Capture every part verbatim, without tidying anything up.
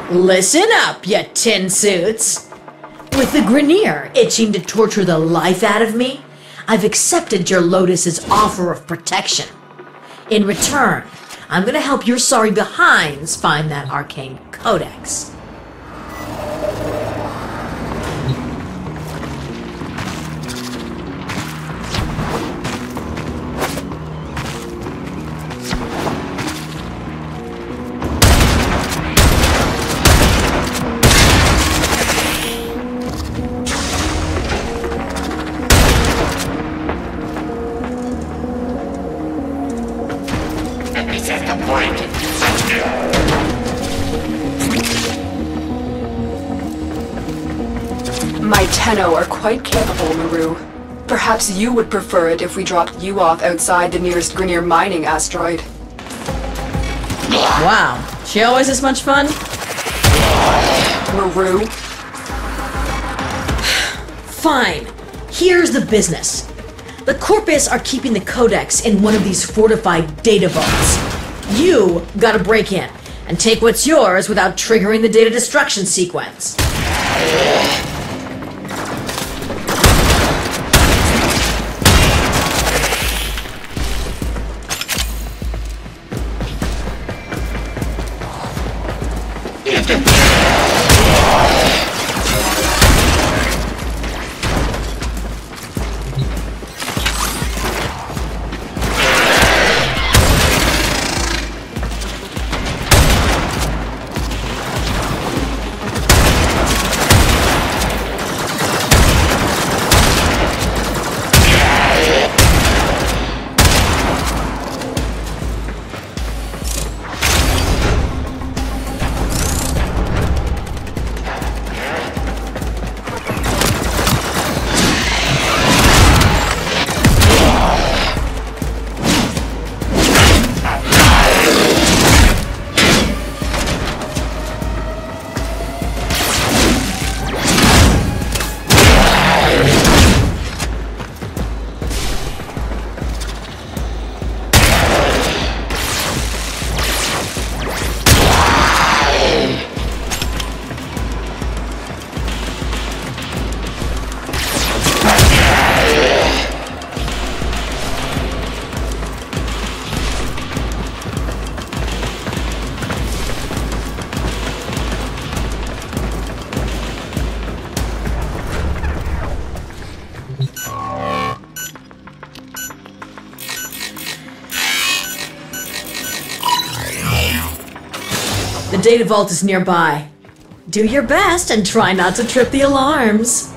Listen up, you tin suits. With the Grineer itching to torture the life out of me, I've accepted your Lotus's offer of protection. In return, I'm gonna help your sorry behinds find that arcane codex. My Tenno are quite capable, Maru. Perhaps you would prefer it if we dropped you off outside the nearest Grineer mining asteroid. Wow, she always this much fun? Maru? Fine. Here's the business. The Corpus are keeping the codex in one of these fortified data vaults. You gotta break in and take what's yours without triggering the data destruction sequence. The data vault is nearby. Do your best and try not to trip the alarms.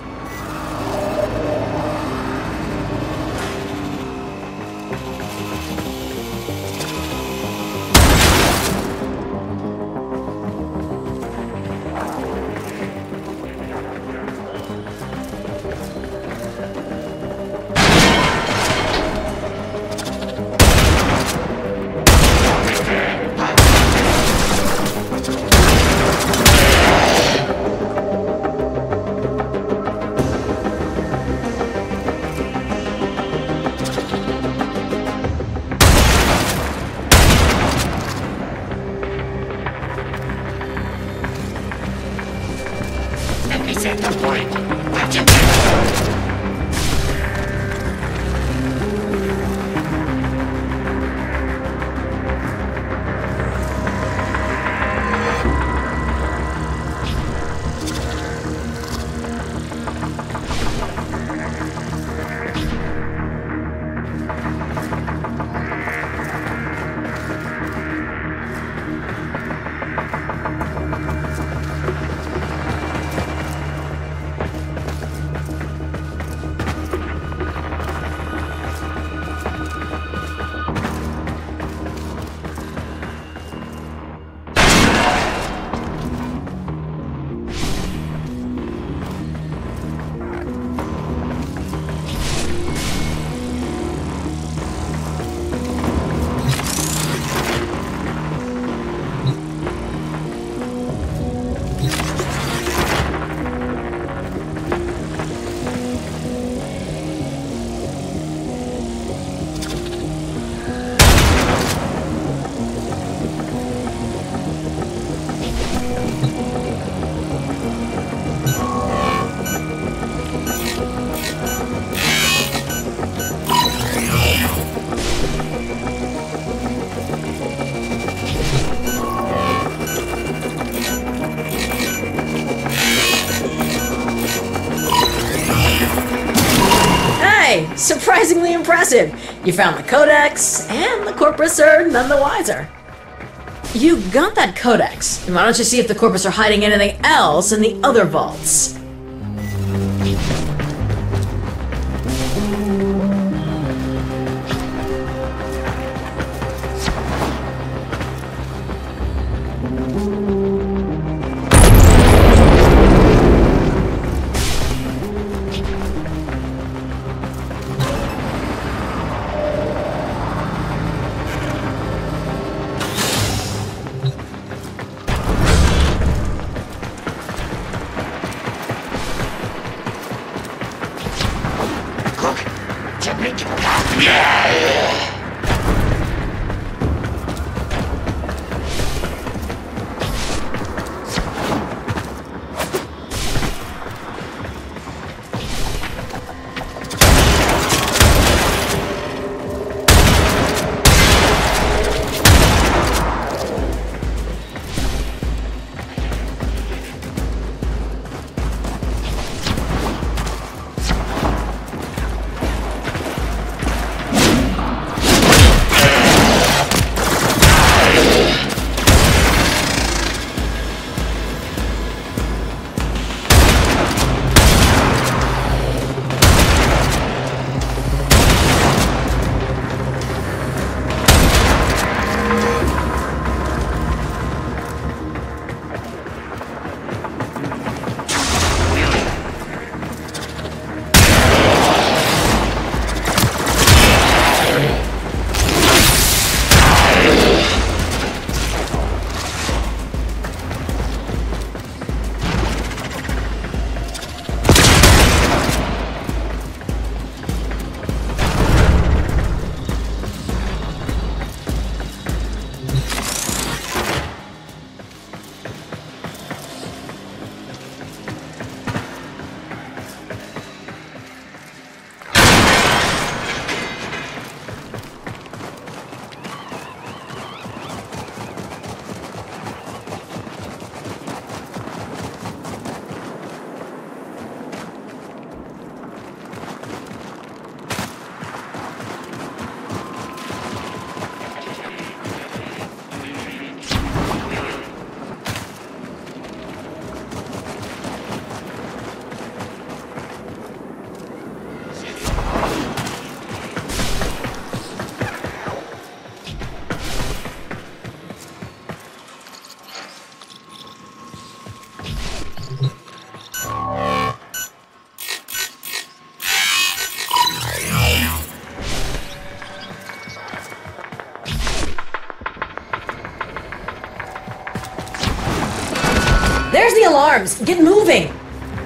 Okay, surprisingly impressive. You found the Codex, and the Corpus are none the wiser. You got that Codex. Why don't you see if the Corpus are hiding anything else in the other vaults? There's the alarms! Get moving!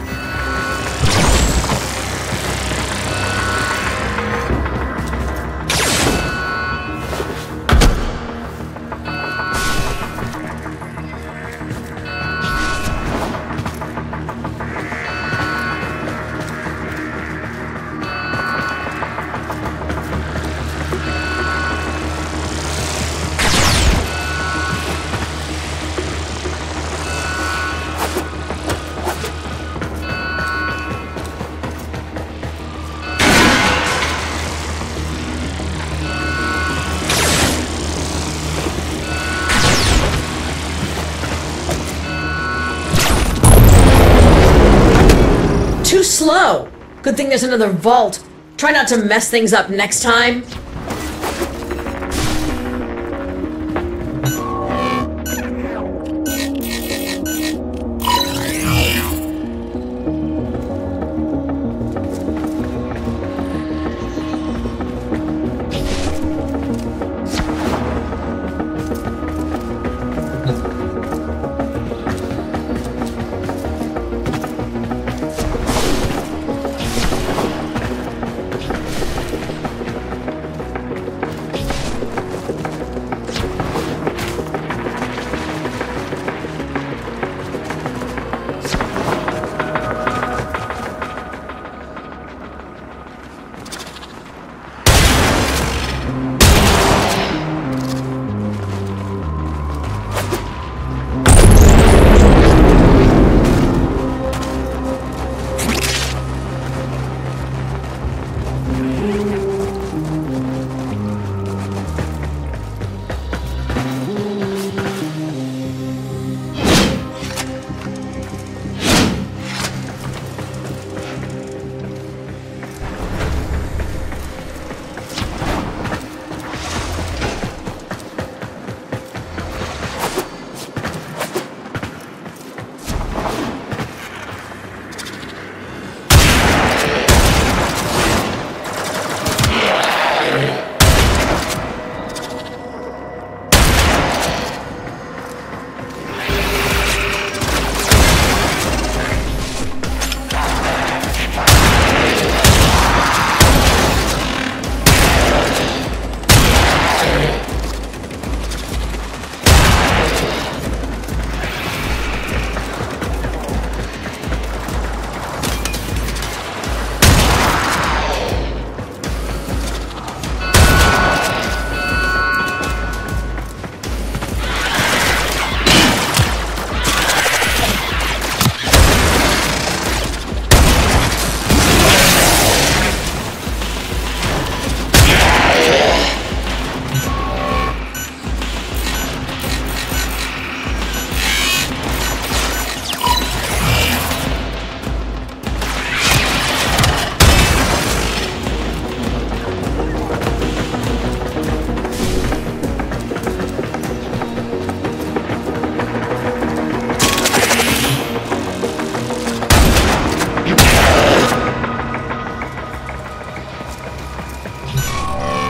Too slow! Good thing there's another vault. Try not to mess things up next time.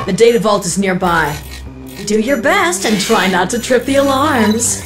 The data vault is nearby. Do your best and try not to trip the alarms.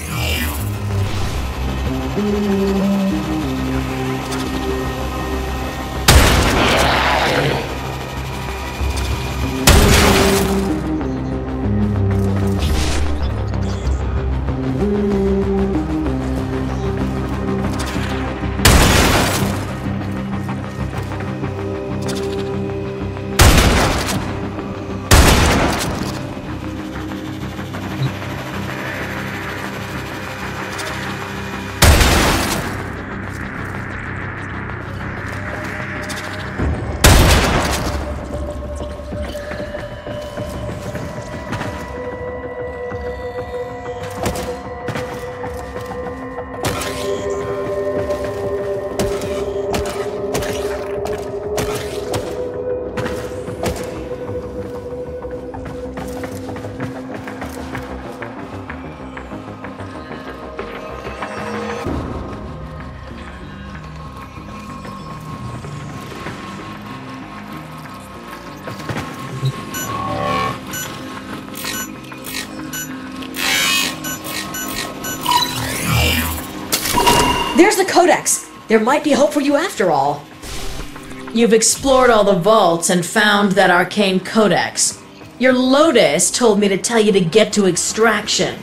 There's the Codex! There might be hope for you after all. You've explored all the vaults and found that arcane Codex. Your Lotus told me to tell you to get to extraction.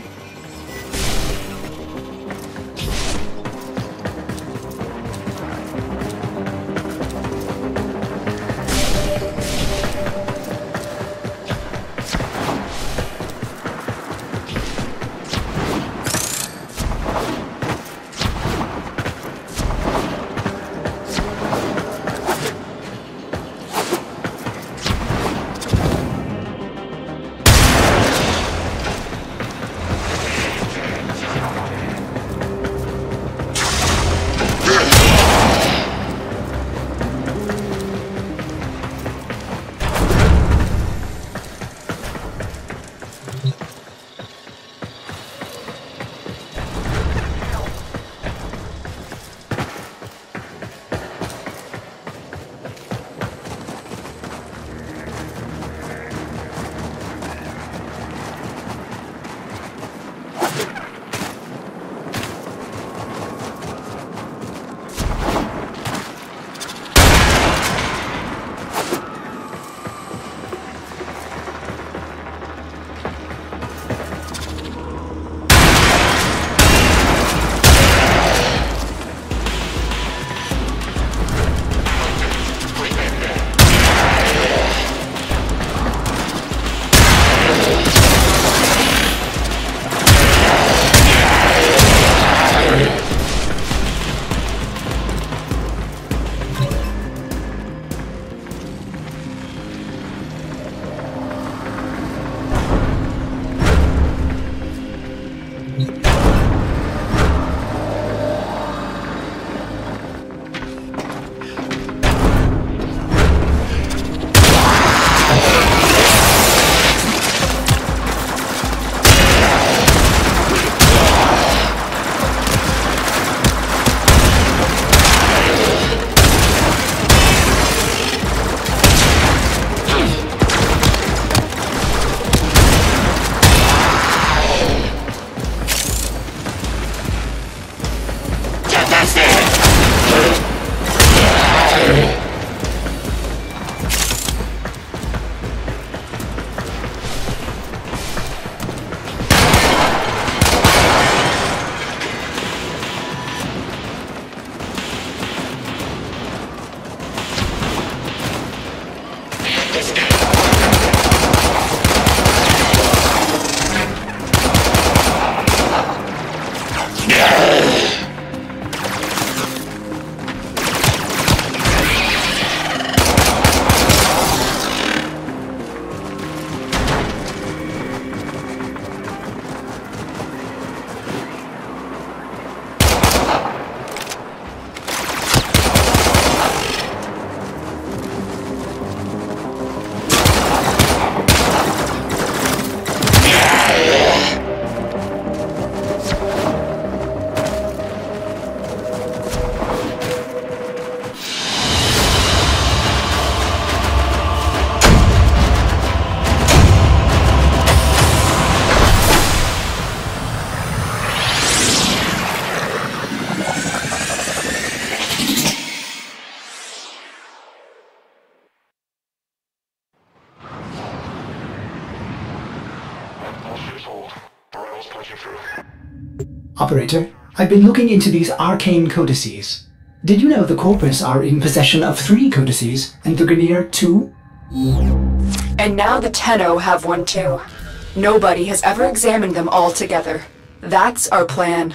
Operator, I've been looking into these arcane codices. Did you know the Corpus are in possession of three codices, and the Grineer two? And now the Tenno have one too. Nobody has ever examined them all together. That's our plan.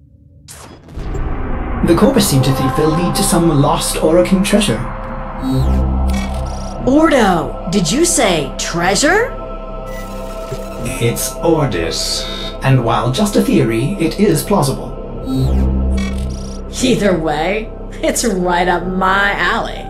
The Corpus seem to think they'll lead to some lost Orokin treasure. Ordo, did you say treasure? It's Ordis, and while just a theory, it is plausible. Either way, it's right up my alley.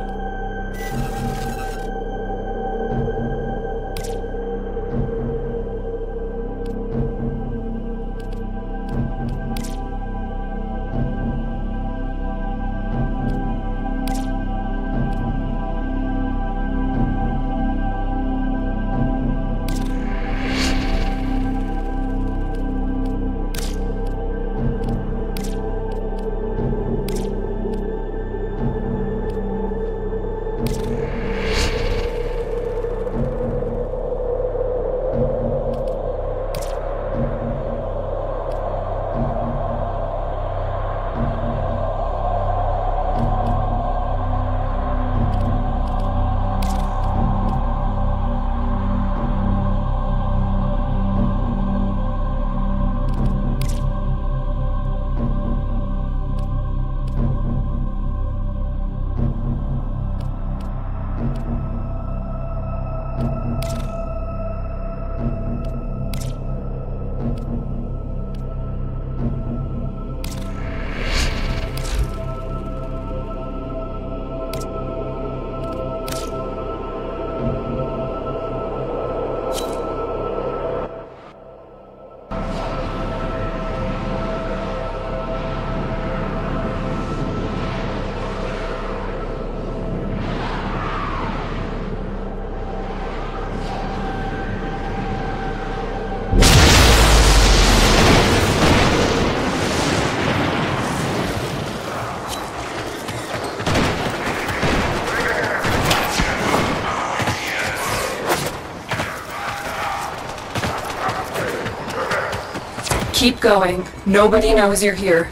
Keep going. Nobody knows you're here.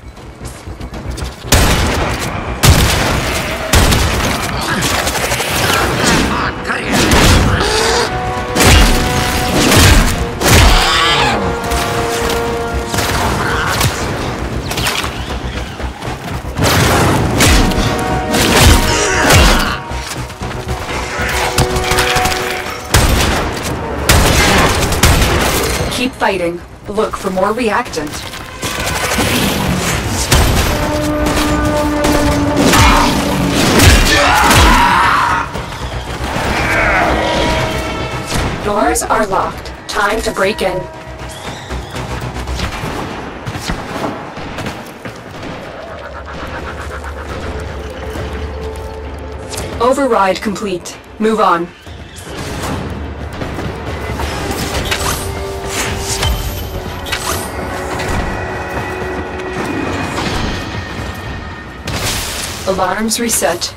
Keep fighting. Look for more reactant. Doors are locked. Time to break in. Override complete. Move on. Alarms reset.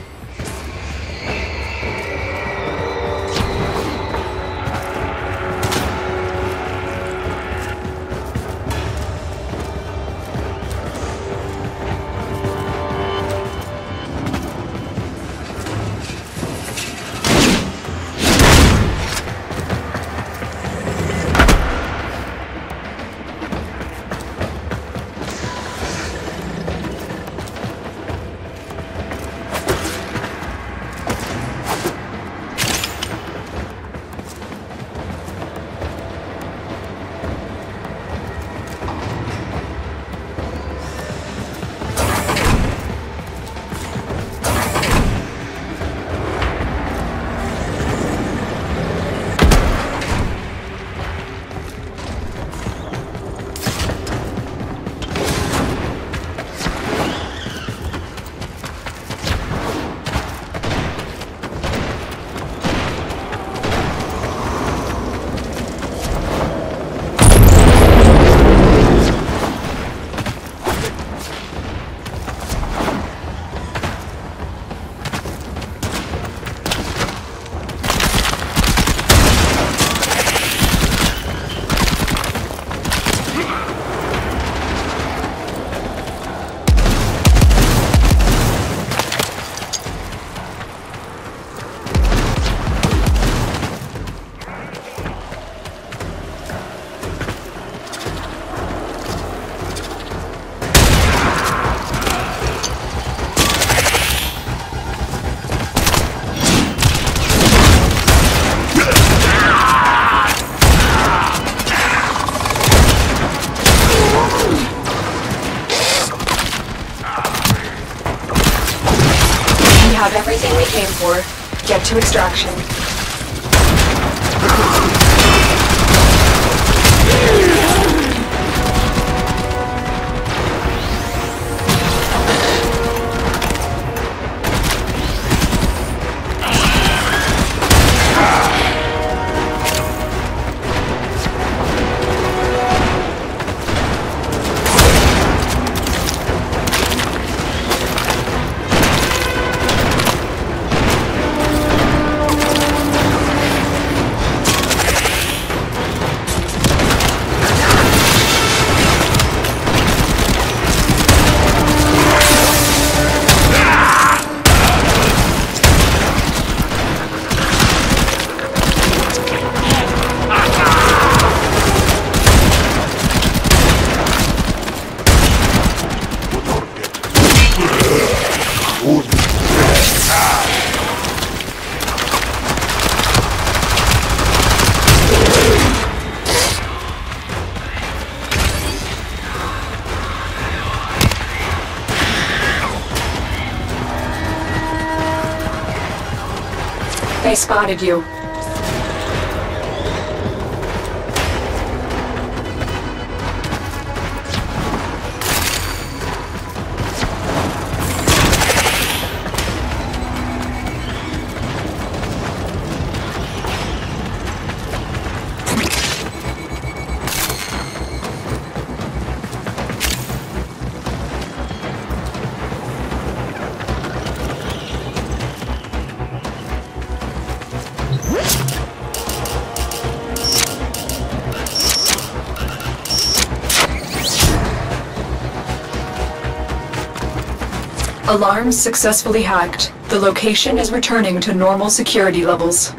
we came for. Get to extraction. They spotted you. Alarms successfully hacked. The location is returning to normal security levels.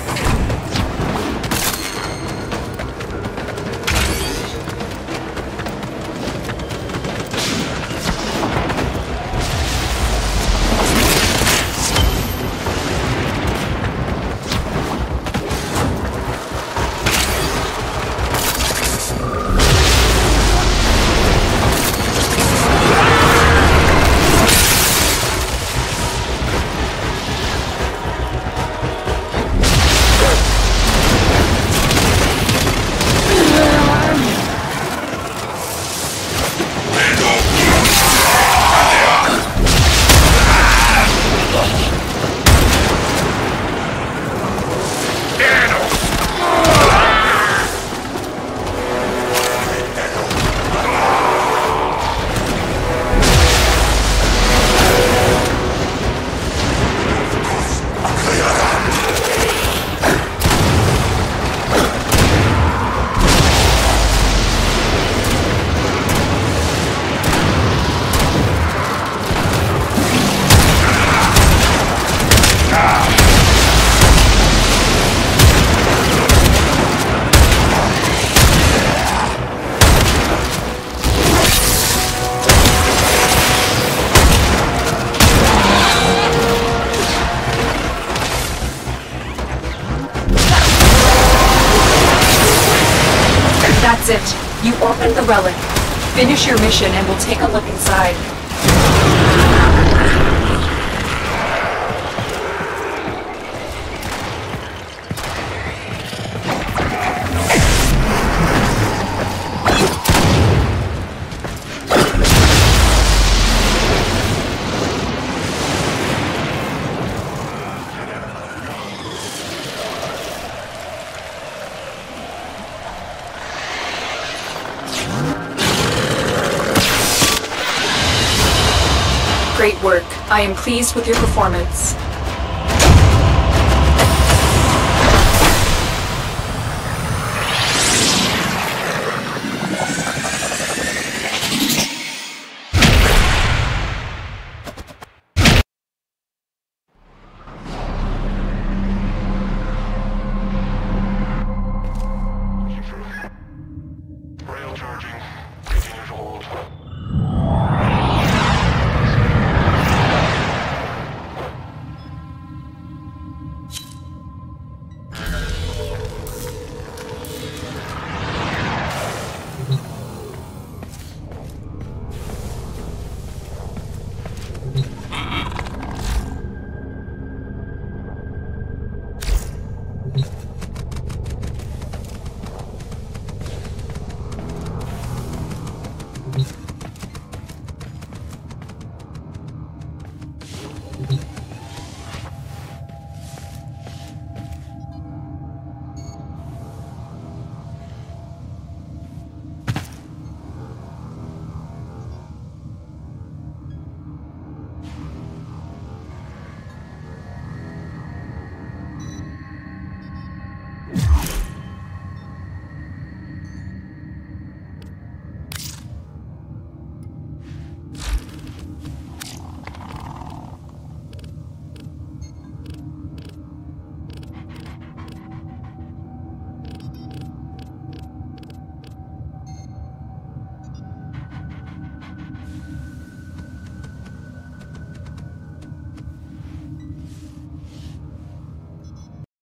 That's it. You opened the relic. Finish your mission and we'll take a look inside. Great work. I am pleased with your performance.